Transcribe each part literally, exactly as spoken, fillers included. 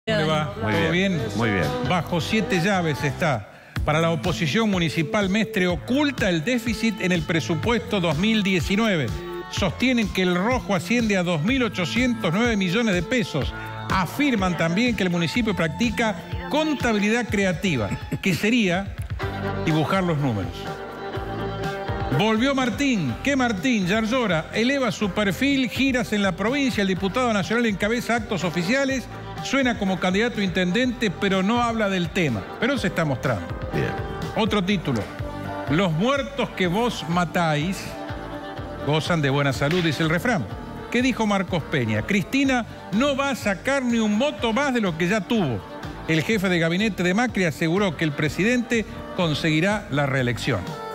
¿Cómo le va? Muy ¿Todo bien, bien? muy bien. Bajo siete llaves está. Para la oposición municipal, Mestre oculta el déficit en el presupuesto dos mil diecinueve. Sostienen que el rojo asciende a dos mil ochocientos nueve millones de pesos. Afirman también que el municipio practica contabilidad creativa, que sería dibujar los números. Volvió Martín. ¿Qué Martín? Yarlora eleva su perfil, giras en la provincia. El diputado nacional encabeza actos oficiales. Suena como candidato a intendente, pero no habla del tema. Pero se está mostrando. Bien. Otro título. Los muertos que vos matáis gozan de buena salud, dice el refrán. ¿Qué dijo Marcos Peña? Cristina no va a sacar ni un voto más de lo que ya tuvo. El jefe de gabinete de Macri aseguró que el presidente conseguirá la reelección.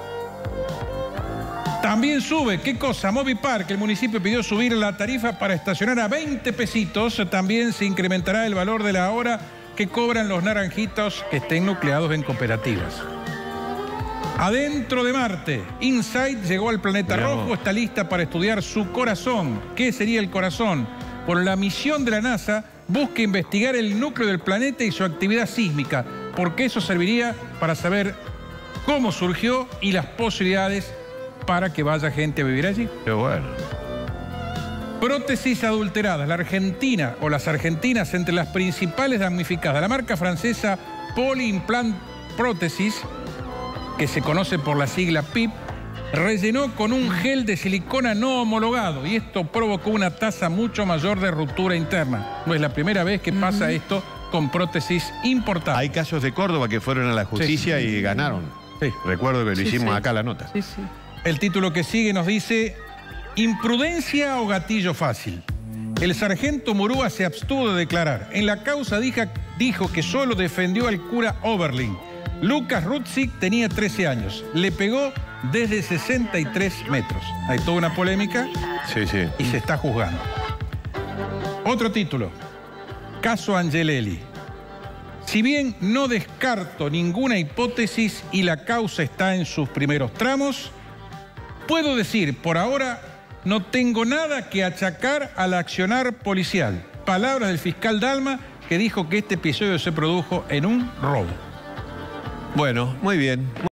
También sube, ¿qué cosa? Movipar, que el municipio pidió subir la tarifa para estacionar a veinte pesitos. También se incrementará el valor de la hora que cobran los naranjitos que estén nucleados en cooperativas. Adentro de Marte, InSight llegó al planeta Miramos. rojo, está lista para estudiar su corazón. ¿Qué sería el corazón? Por la misión de la NASA, busca investigar el núcleo del planeta y su actividad sísmica, porque eso serviría para saber cómo surgió y las posibilidades para que vaya gente a vivir allí. Qué bueno. Prótesis adulteradas. La Argentina o las argentinas entre las principales damnificadas. La marca francesa Poly-Implant Prótesis, que se conoce por la sigla P I P, rellenó con un gel de silicona no homologado y esto provocó una tasa mucho mayor de ruptura interna. No es la primera vez que pasa esto con prótesis importadas. Hay casos de Córdoba que fueron a la justicia Sí. y ganaron. Sí. Recuerdo que lo Sí, hicimos sí. acá la nota. Sí, sí. El título que sigue nos dice: imprudencia o gatillo fácil. El sargento Murúa se abstuvo de declarar. En la causa dija- dijo que solo defendió al cura Oberlin. Lucas Rutzik tenía trece años. Le pegó desde sesenta y tres metros. Hay toda una polémica Sí, sí. y se está juzgando. Otro título. Caso Angelelli. Si bien no descarto ninguna hipótesis y la causa está en sus primeros tramos, puedo decir, por ahora, no tengo nada que achacar al accionar policial. Palabras del fiscal Dalma, que dijo que este episodio se produjo en un robo. Bueno, muy bien.